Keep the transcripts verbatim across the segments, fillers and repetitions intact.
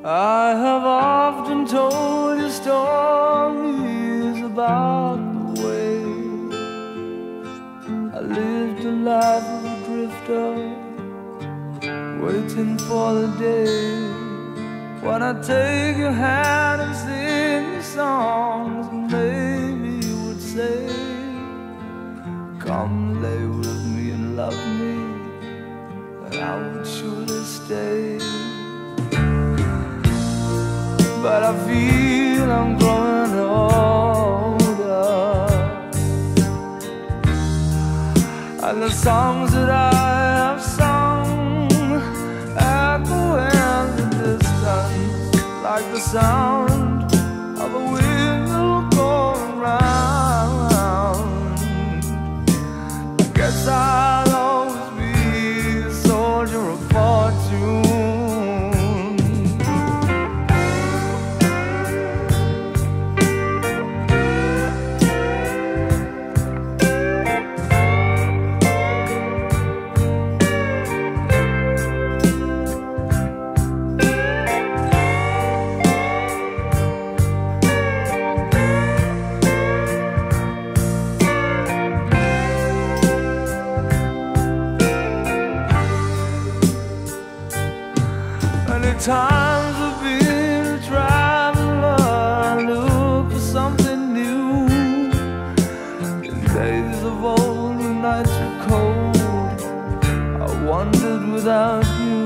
I have often told you stories about the way I lived a life of a drifter, waiting for the day when I take your hand and sing you songs, and maybe you would say, come lay with me and love me, and I would surely stay. But I feel I'm growing older, and the songs that I have sung echo in the distance like the sound of a wheel going round. I guess I'll always be a soldier of fortune. Many times I've been a traveler, look for something new. In days of old, when nights were cold, I wandered without you.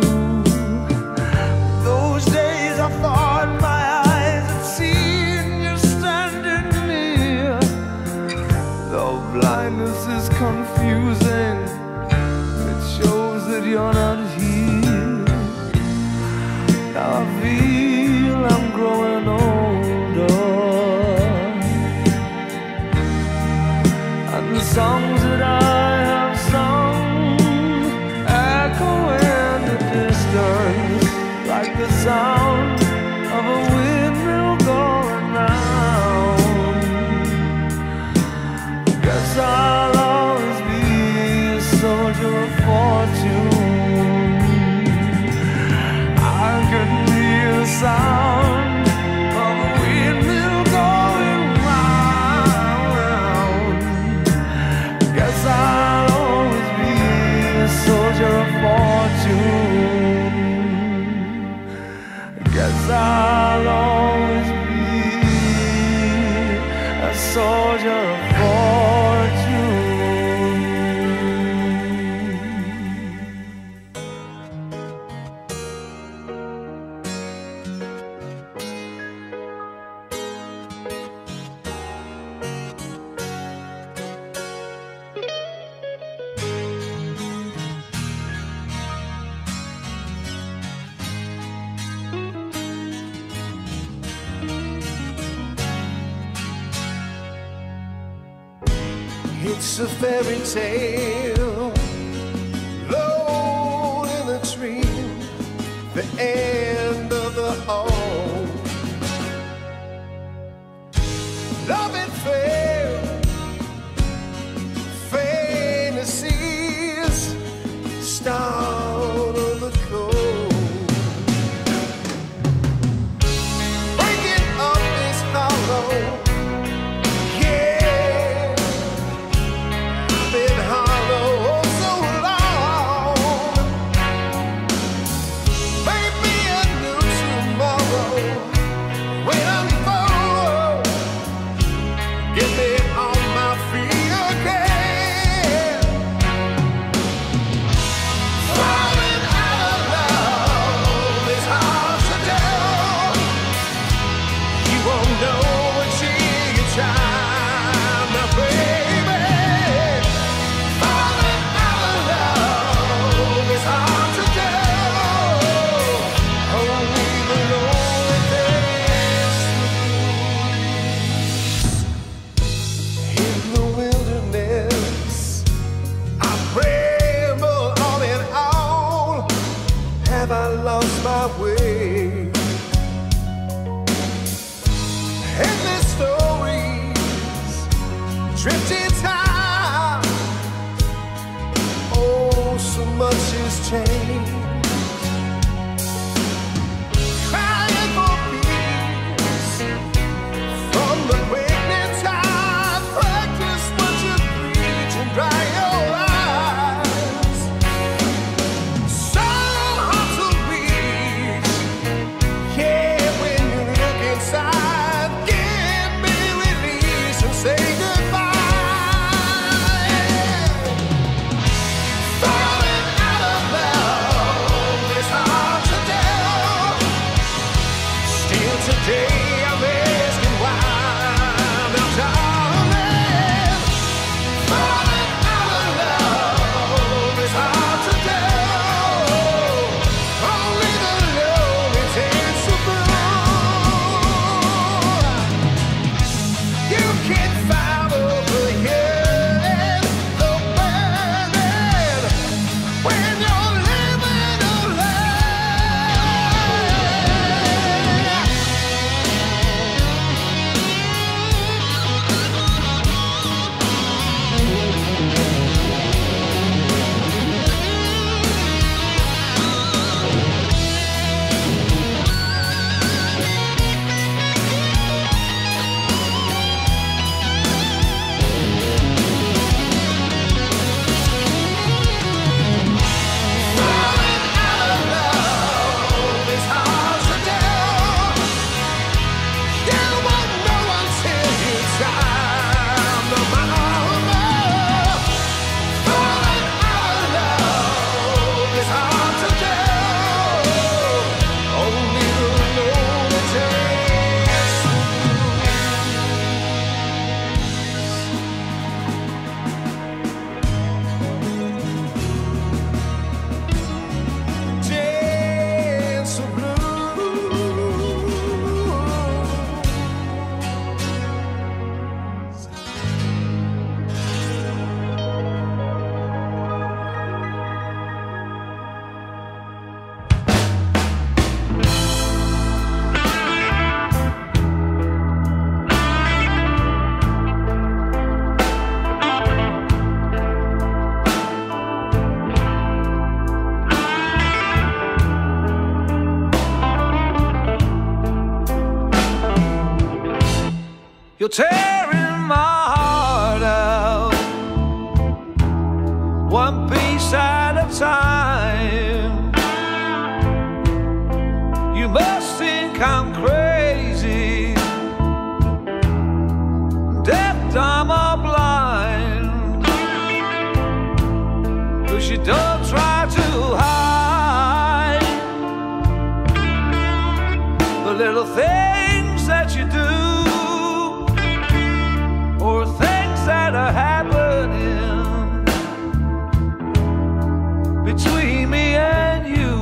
Those days I thought my eyes had seen you standing near. Though blindness is confusing, it shows that you're not here. Now I feel I'm growing older, and the songs that I have sung echo in the distance like the sound of a windmill going round. Guess I'll always be a soldier of fortune. I can hear the sound of a windmill going round. Guess I'll always be a soldier of fortune. Guess I'll always be a soldier of fortune. It's a fairy tale, alone in a dream, the end of the home. Love and fail, fantasies, start of the cold. Breaking up is hollow. Hollow so long, maybe You're tearing my heart out, one piece at a time. You must think I'm crazy, deaf, dumb or blind, 'cause you don't try to hide the little things that you do, or things that are happening between me and you.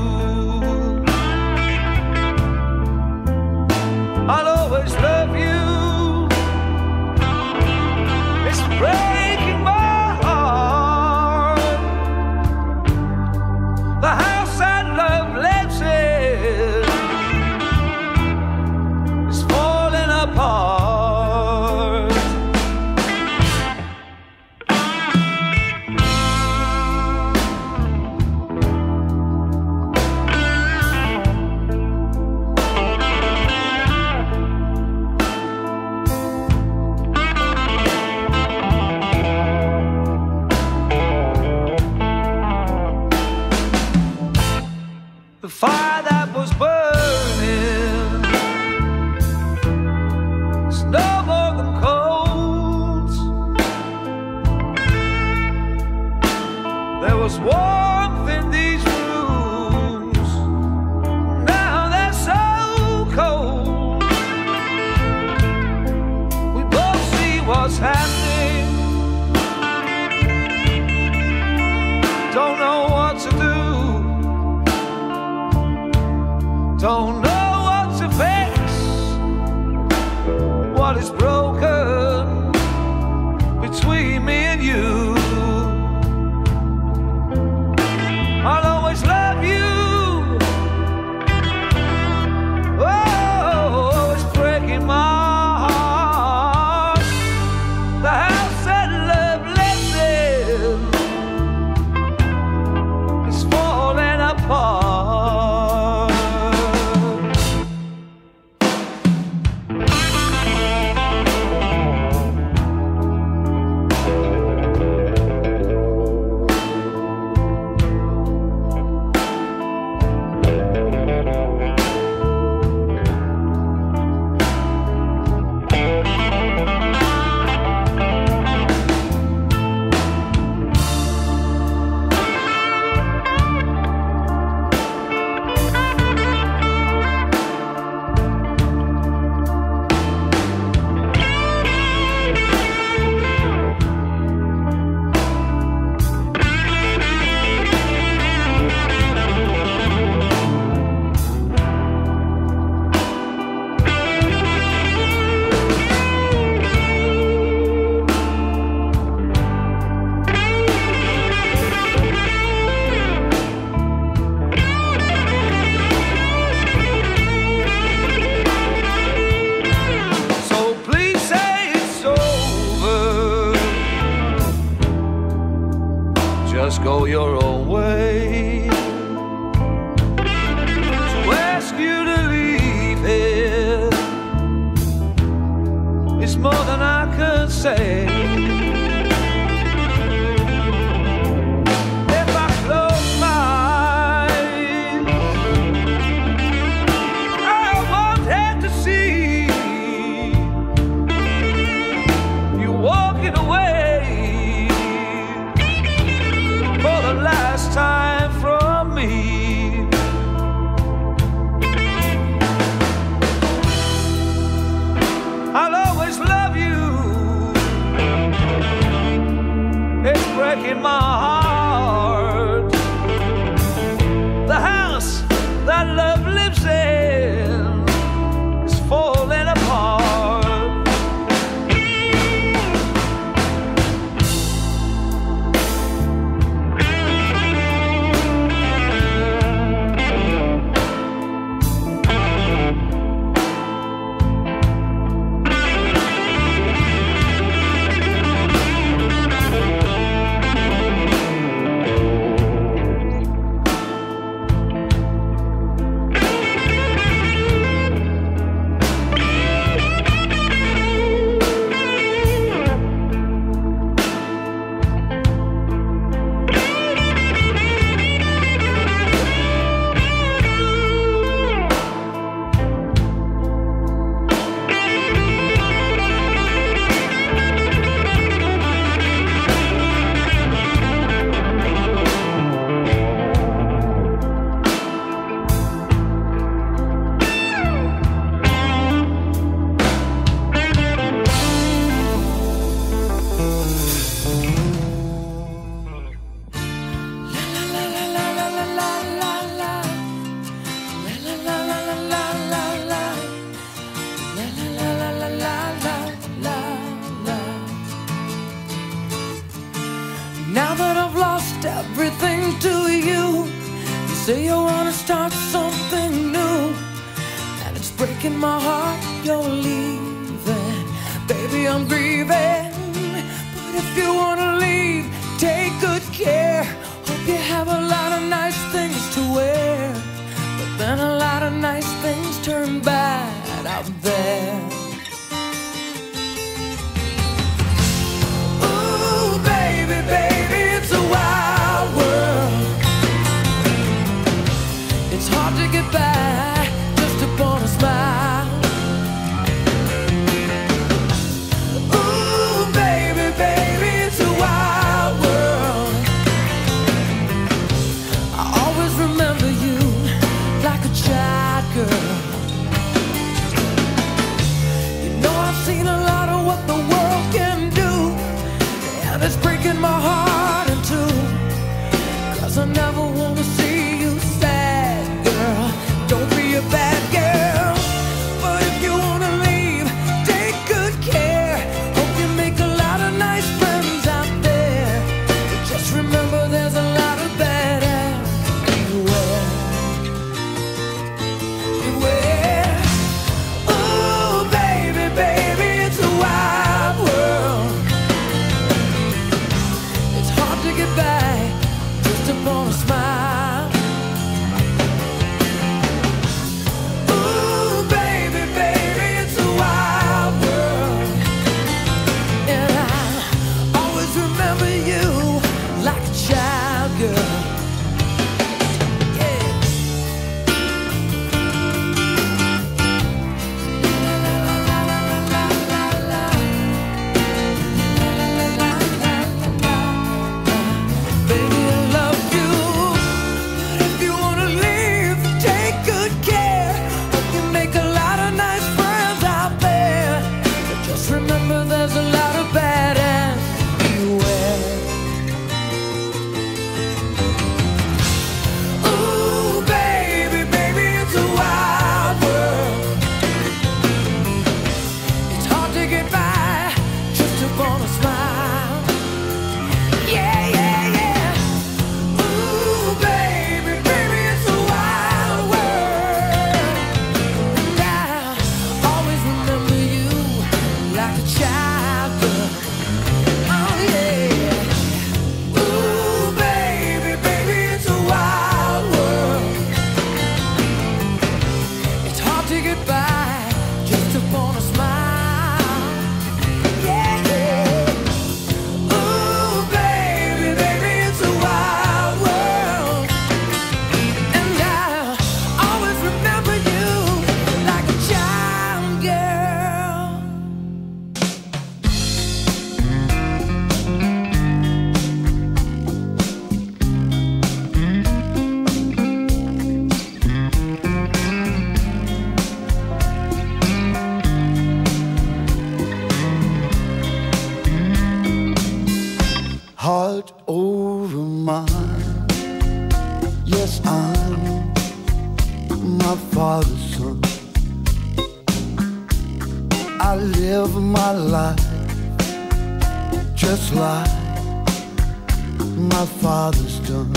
I'll always love you. It's breaking my heart. The house that love lives in is falling apart. your own way. To ask you to leave it is more than I could say. If I close my eyes, I won't have to see you walking away for the last time from me. I'll always love you. It's breaking my heart. The house that love lives in is falling apart. Now that I've lost everything to you, you say you wanna start something new, and it's breaking my heart you're leaving. Baby, I'm grieving, but if you wanna leave, take good care. Hope you have a lot of nice things to wear, but then a lot of nice things turn bad out there. Ooh, baby, baby, it's a wild world. It's hard to get by just upon a smile. Ooh, baby, baby, it's a wild world. I always remember you like a child girl. You know I've seen a lot of what the world can do, and it's breaking my heart in two, 'cause I never wanna see you sad, girl. Don't I live my life just like my father's done.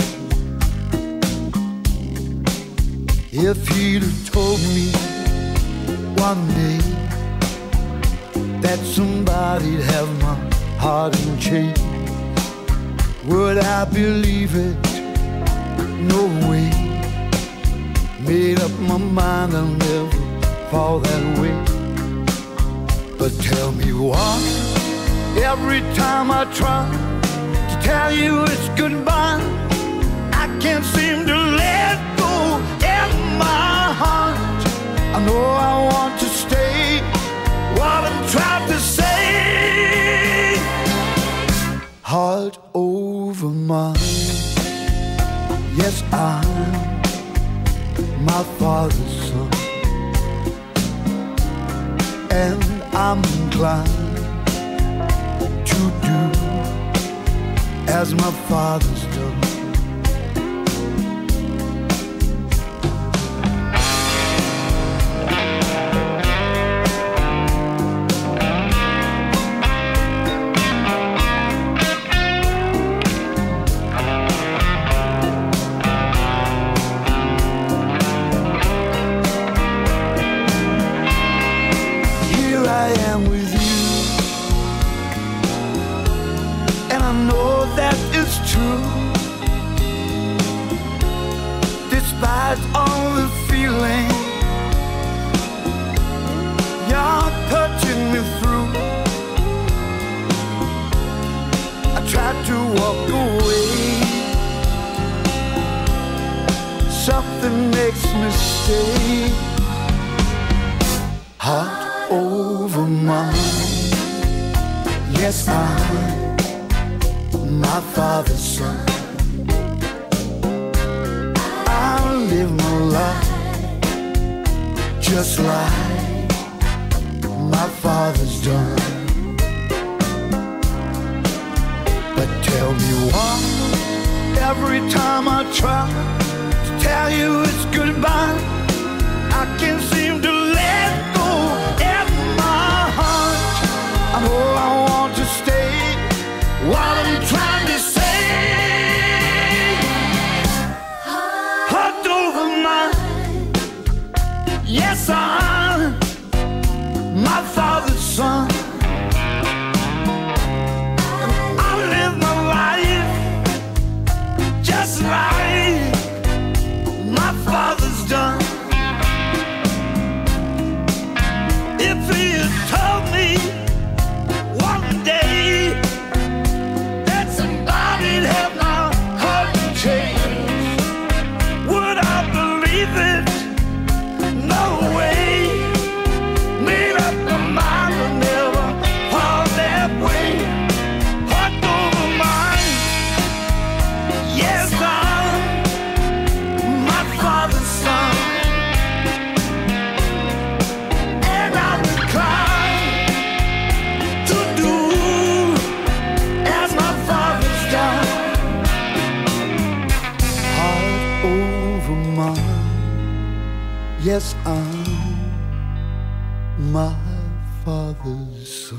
If he'd have told me one day that somebody'd have my heart in chains, would I believe it? No way. Made up my mind I'll never fall that way. But tell me why, every time I try to tell you it's goodbye, I can't seem to let go in my heart. I know I want to stay, what I'm trying to say. Heart over mind, yes, I'm my father's son, and I'm inclined to do as my father's done. Despite all the feeling you're touching me through, I tried to walk away. Something makes me stay. Heart over mind, yes, I'm my father's son. Live my life just like my father's done. But tell me why, every time I try to tell you it's goodbye, I can't seem to let go in my heart. I know I want to stay, what I'm trying to say. Yes, I'm my father's son, and I live my life just like my father's done. If he had told me one day that somebody'd have my heart changed, would I believe it? No way. Made up my mind to never fall that way. Heart over mind, yes, I'm my father's son, and I'm inclined to do as my father's done. Heart over mind, yes, I'm my father's son.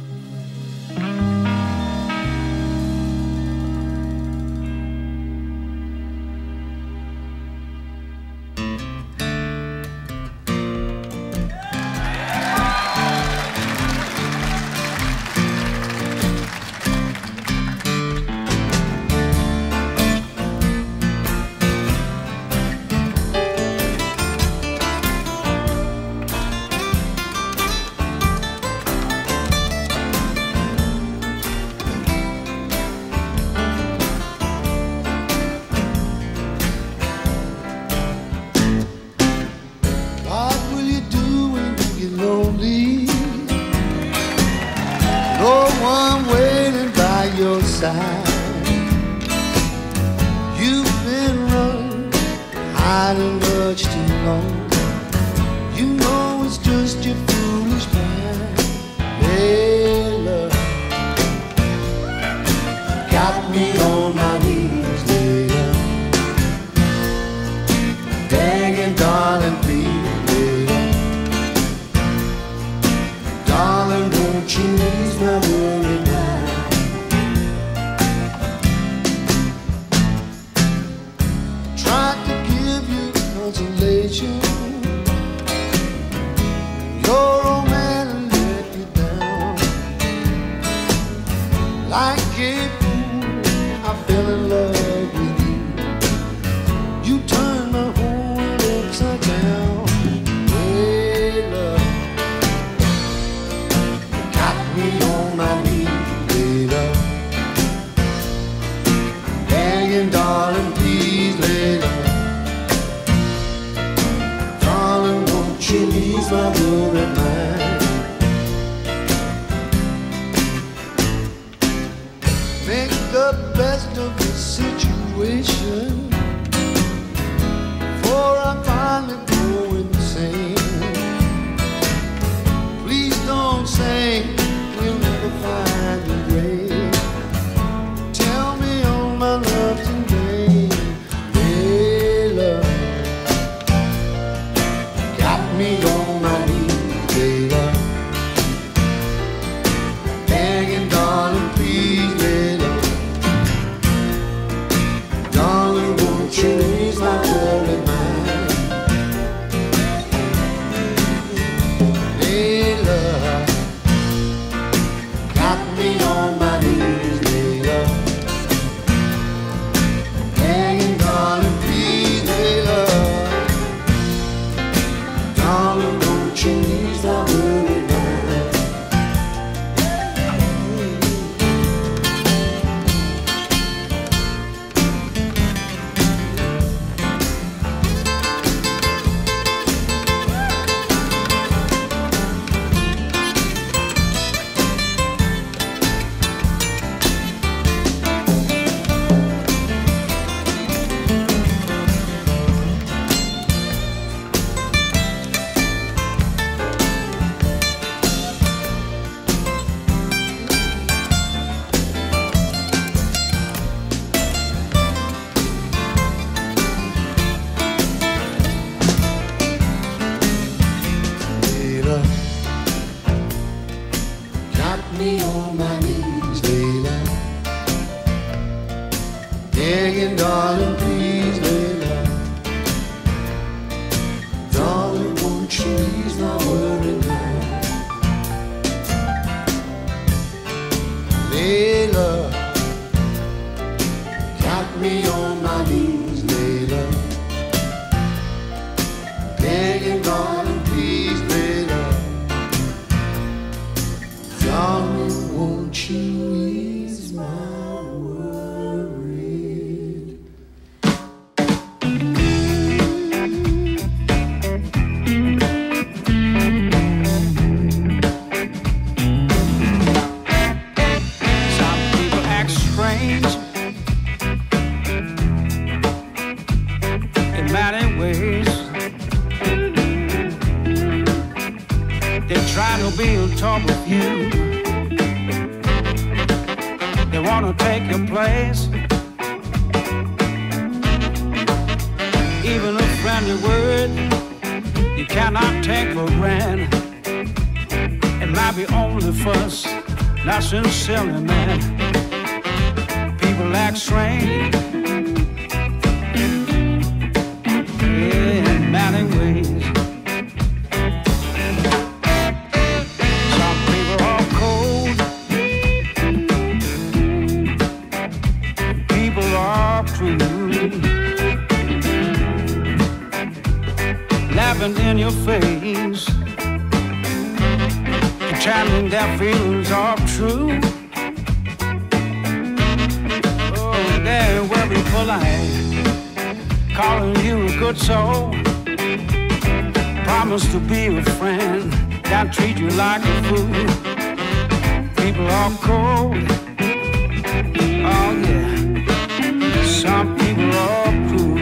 You've been running, hiding much too long. You know it's just your foolish pride. Hey, love, got me on my knees, lady, begging, darling, please, lady, darling. Like a fool, I fell in love with you. You turned my whole world upside down. Hey, love, got me on my knees, hey, love, begging, darling, please, hey, love, darling, won't you ease my worried mind? Make the best of the situation, for I finally go insane. Please don't say we'll never find a grave. Tell me all my love's in vain. Hey, love, got me on my knees, hey, love, begging, darling, please, hey, love, darling, won't you ease my worried mind? Hey, love, got me on my knees, hey, love, begging, darling, please, hey, love, darling, won't you ease my worried mind? Layla, got me on my knees, Layla, begging, darling, please, Layla, darling, won't you ease my worried mind? Layla, got me on my knees, Layla, begging, darling, please, Layla, darling, won't you ease my worried? Some people act strange in many ways. They try to be on top of you. They want to take your place. Even a friendly word you cannot take for granted. It might be only fuss, not sincerely, man. People act strange, yeah, in many ways. Some people are cold, people are cruel, laughing in your face, pretending their feelings are true. Oh, they're very polite, calling you a good soul. Promise to be a friend, not treat you like a fool. People are cold, oh yeah. Some people are cruel.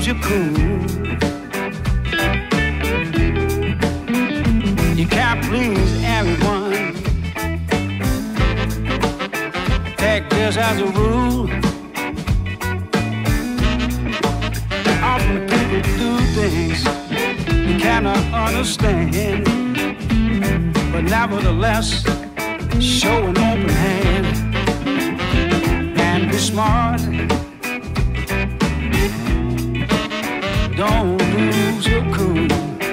you cool. You can't please everyone. Take this as a rule. Often people do things you cannot understand, but nevertheless, show an open hand and be smart. Don't lose your cool.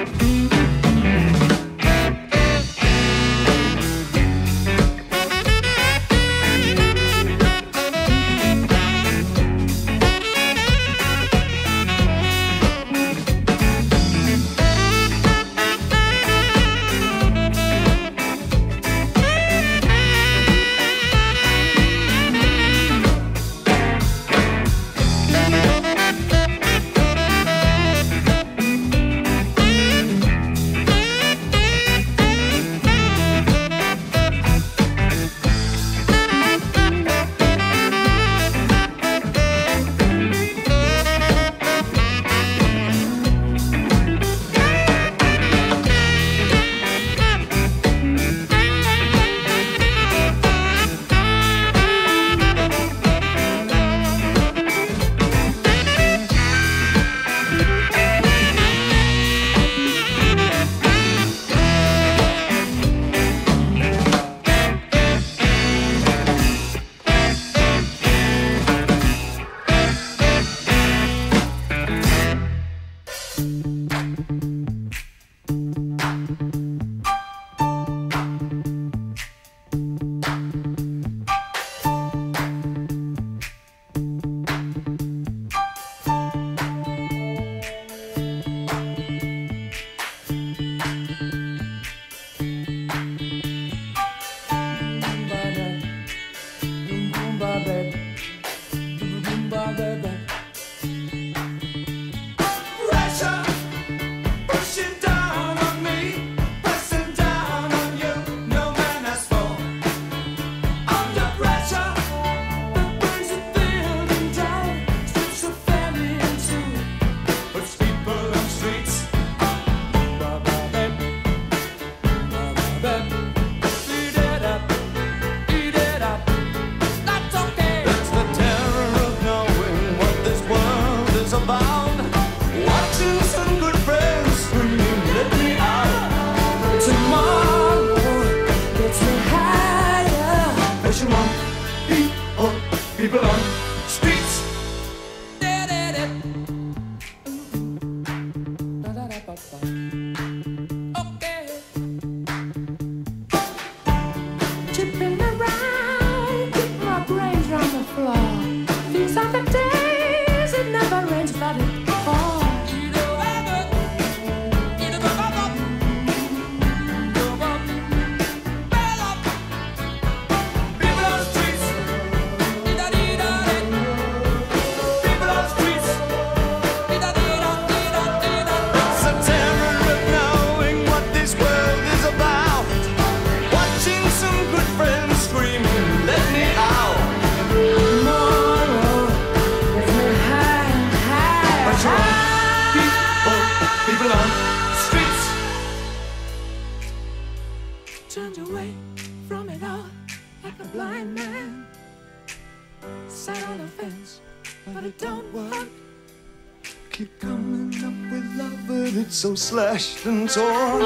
So slashed and torn.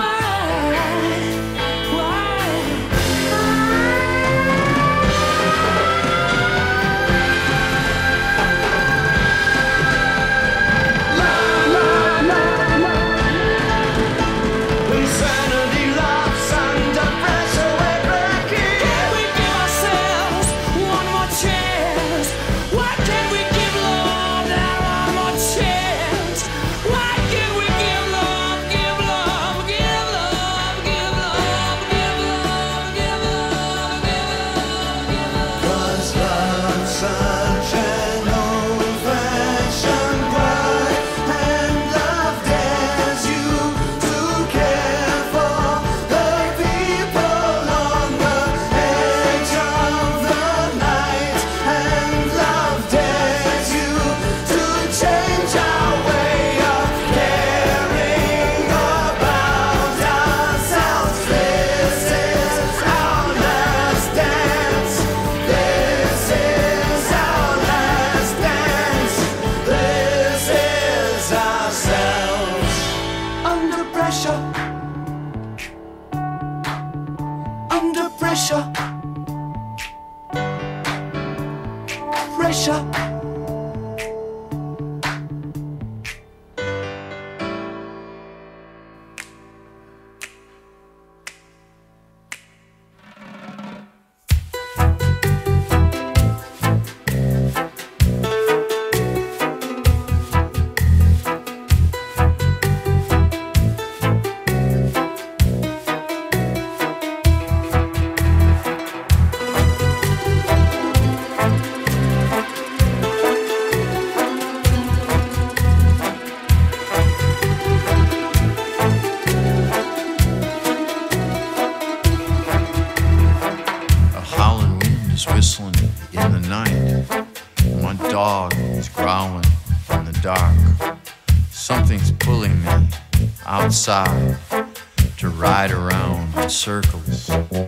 Why? toy shop. Whistling in the night. My dog is growling in the dark. Something's pulling me outside to ride around in circles.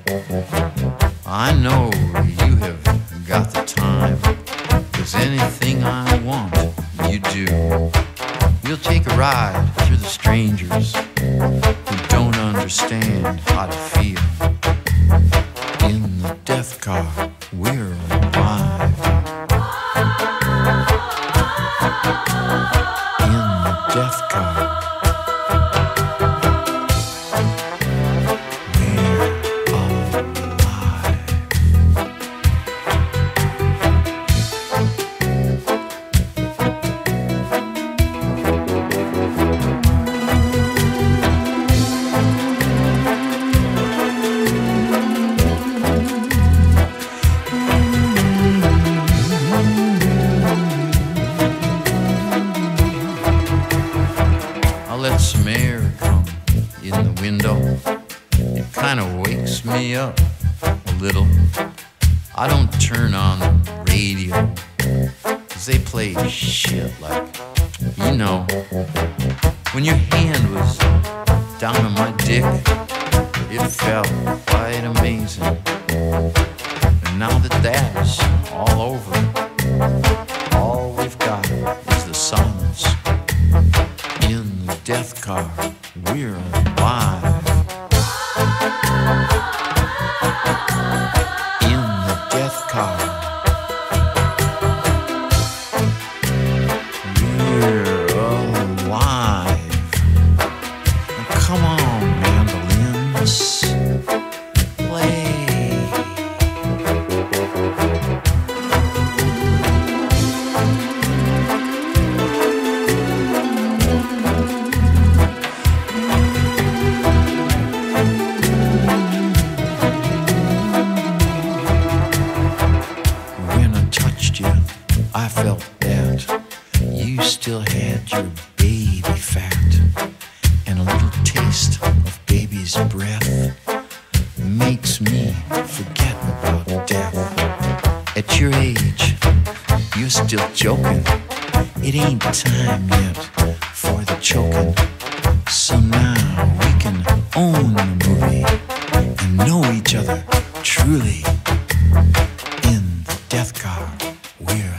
I know you have got the time, 'cause anything I want, you do. We'll take a ride through the strangers who don't understand how to feel. In the death car, we're alive. In the death car, we're alive. Let some air come in the window. It kind of wakes me up a little. I don't turn on the radio, 'cause they play shit like, you know, when your hand was down on my dick, it felt quite amazing. And now that that's all over, all we've got is the silence. In the death car, we're alive. In the death car, we're alive. Now come on, mandolins, play. I felt that you still had your baby fat, and a little taste of baby's breath makes me forget about death. At your age, you're still joking. It ain't time yet for the choking. So now we can own the movie and know each other truly. In the death car, we're